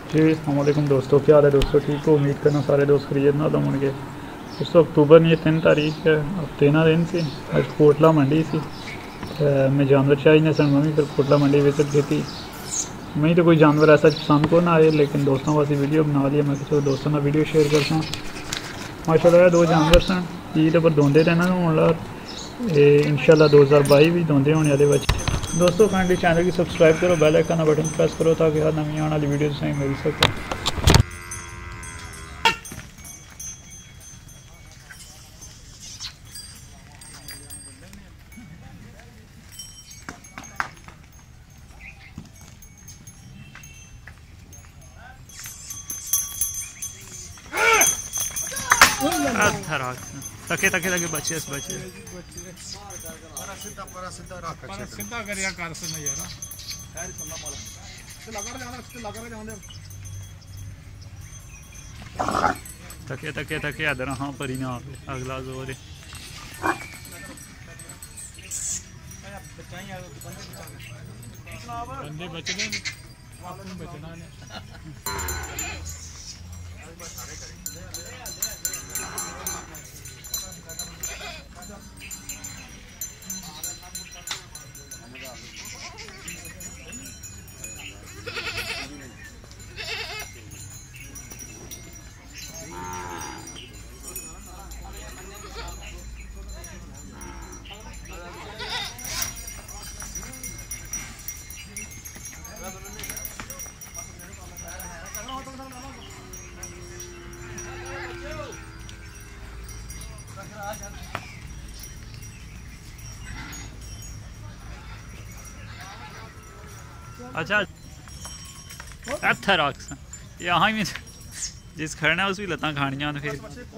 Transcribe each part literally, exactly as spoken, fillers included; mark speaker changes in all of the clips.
Speaker 1: जी अस्सलाम वालेकुम दोस्तों, क्या हाल है दोस्तों? ठीक हो? उम्मीद करना सारे दोस्त खरीद ना दम होंगे। दोस्तों अक्टूबर ने तीन तारीख है, हफ्ते ना दिन सी अज कोटला मंडी सी मैं जानवर चाहिए सन मम्मी फिर कोटला मंडी विजिट की थी। मैं तो कोई जानवर ऐसा पसंद को ना आए, लेकिन दोस्तों वास्ते वीडियो बना लिया। मैं चलो दोस्तों का वीडियो शेयर करता हूँ। माशाल्लाह दो जानवर सन ईद पर धोंदे रहना हूँ इंशाल्लाह दो हज़ार बाई भी धोंदे होने वाले बच्चे। दोस्तों काइंडली चैनल की सब्सक्राइब करो, बेल आइकन बटन प्रेस करो ताकि हर नवी आने वाली वीडियो तुसें मिल सके। तके तके तके बच्चे इस बच्चे
Speaker 2: सीधा पर सीधा रख पर सीधा करिया कर से नहीं यार खैर सल्ला माला से लगा जाना से लगा जाने
Speaker 1: तके तके तके इधर हां पर ही ना अगला जोर है बंदे बचने आपको बचना है। अच्छा इत्थे रख यहाँ ही जिस खड़ना उस भी लत्तां खानियां फिर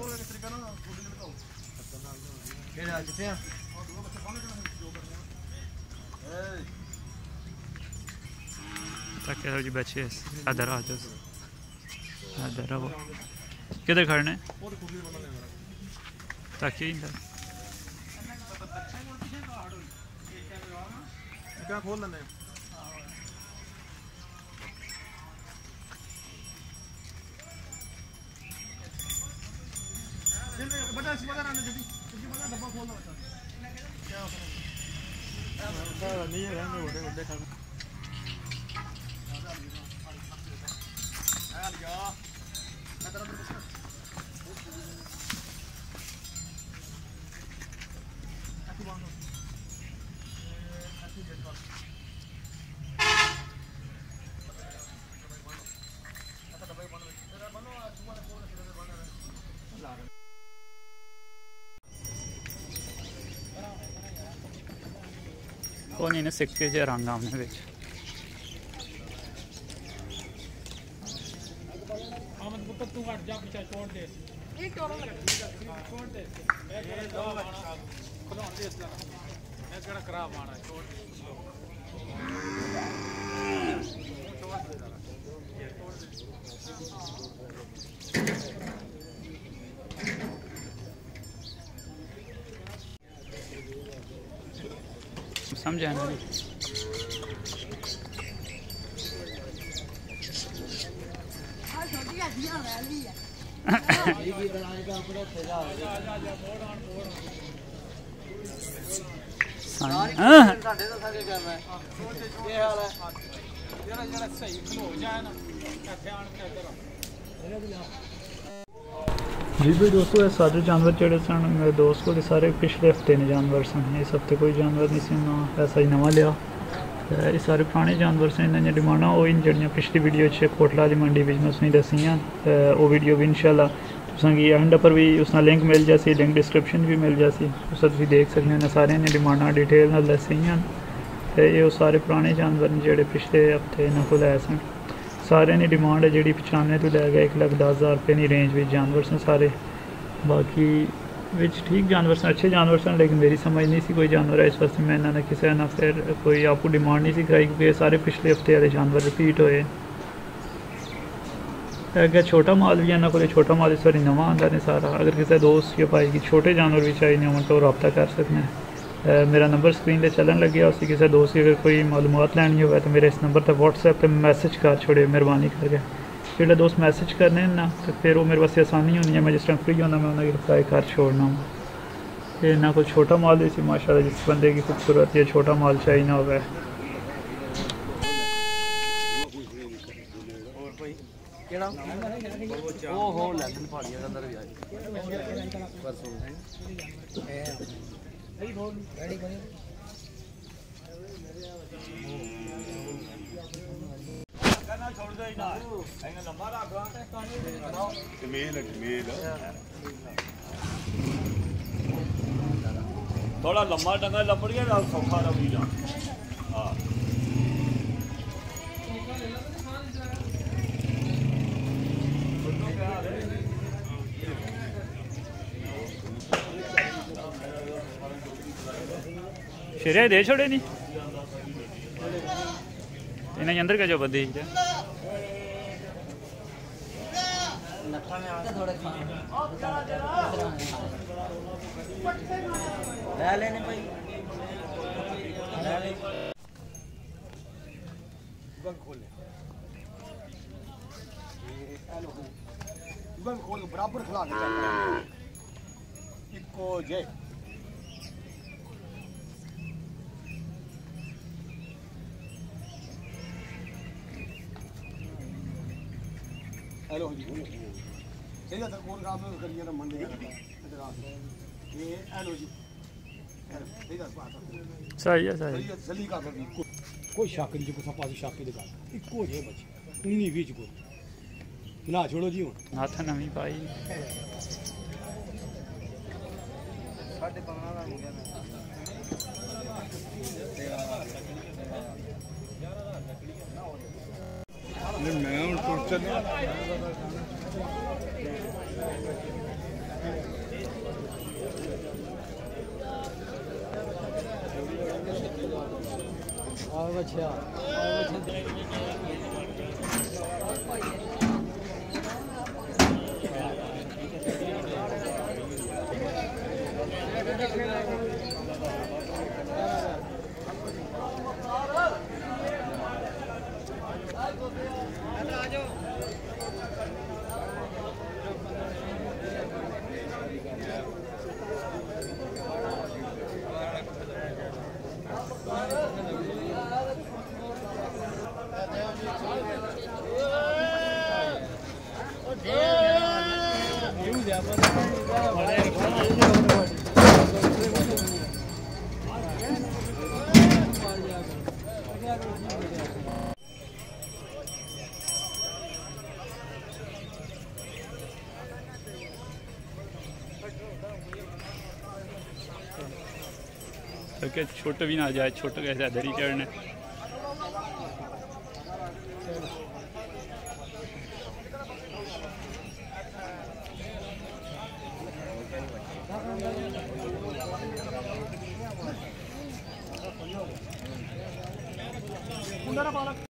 Speaker 1: जी बच्चे इधर आ जाओ इधर आओ किधर खड़ने ताकि
Speaker 2: क्या खोल लेने बता इस बता ना जल्दी जल्दी बता डब्बा खोल दो बता क्या होता नहीं है रहने बड़े बड़े खा यार या मैं तेरा तो बस ऐसे बांधो ऐसे जेट बांधो ऐसा डब्बा बांधो तेरा बांधो सुबह खोल के तेरे बांधो ला
Speaker 1: कौन इन्हें सिक्के से रंग आमने बेच
Speaker 2: आमद पुत्र तू हट जा पीछे छोड़ दे एक टोरा लगा छोड़ दे मैं केड़ा दो खुला दे इसला मैं केड़ा खराब आना छोड़ दे छोड़ दे ये छोड़ दे
Speaker 1: समझा ना जी भाई दोस्तों सारे जानवर जेडे सन मेरे दोस्त को सारे पिछले हफ्ते ने जानवर सन इस हफ्ते कोई जानवर नहीं सी ना ऐसा ही नवा लिया ये सारे पुराने जानवर से इन्हें डिमांडा वो इन जड़ियाँ पिछली वीडियो च कोटला वाली मंडी में उसने दसियाँ वो वीडियो भी इंशाल्लाह तुसेंगी एंड पर भी उसका लिंक मिल जासी लिंक डिस्क्रिप्शन भी मिल जासी उस तुम देख सकते हैं सारे ने डिमांडा डिटेल नाल दसियाँ ये सारे पुराने जानवर ने जेडे पिछले हफ्ते इन्होंने को लै सन सारे ने डिमांड है जी पचानवे तो लै गए एक लख दस हज़ार रुपये की रेंज में जानवर सन सारे बाकी विच ठीक जानवर सन अच्छे जानवर सन लेकिन मेरी समझ नहीं सी कोई जानवर है इस वास्ते मैं इन्होंने किसी ना फिर कोई आपको डिमांड नहीं सी कराई क्योंकि सारे पिछले हफ्ते वाले जानवर रिपीट होए अगर छोटा माल भी इन्होंने को छोटा माल इस बार नवा आता है सारा अगर किसी दोस्त या भाई की छोटे जानवर भी चाहिए हो तो रब्ता कर सकते हैं। मेरा नंबर स्क्रीन पर चलन लगे उसी किसी दोस्त की अगर कोई मालूमात लैनी हो तो मेरे इस नंबर पर व्हाट्सएप पर मैसेज कर छोड़े मेहरबानी करके जेल्लै दोस्त मैसेज करने ना तो फिर वो मेरे वास्ते आसानी होनी है, मैं जिस टाइम फ्री होना मैं उन्हें रिप्लाई कर छोड़ना। ये ना कोई छोटा माल इसी माशाल्लाह जिस बंदे की खूबसूरत ये छोटा माल चाहिए ना होगा।
Speaker 3: थोड़ा लम्बा डंगा लपड़ गया ना सौखा रवि ना। हाँ
Speaker 1: शेरे दे छोड़े नहीं इन्हें अंदर का जो बंदी
Speaker 4: ले लेने भाई ले ले बंद खोल ले बंद खोल के बराबर खिला के चल इको जे हेलो जी सही है कौन काम में करिए ना मन ये हेलो जी सही है बात
Speaker 1: सही है सही
Speaker 4: है जल्दी का कर दी कोई शक नहीं जो पास शक की दुकान इको जे बची उन्नी बीच को ना छोड़ो जी हूं
Speaker 1: हाथ नवी पाई
Speaker 4: साढ़े पंद्रह का हो गया मैं हूं टोर्चर अच्छा
Speaker 1: के छोटे भी ना जाए छोटे कैसे दरी चढ़ने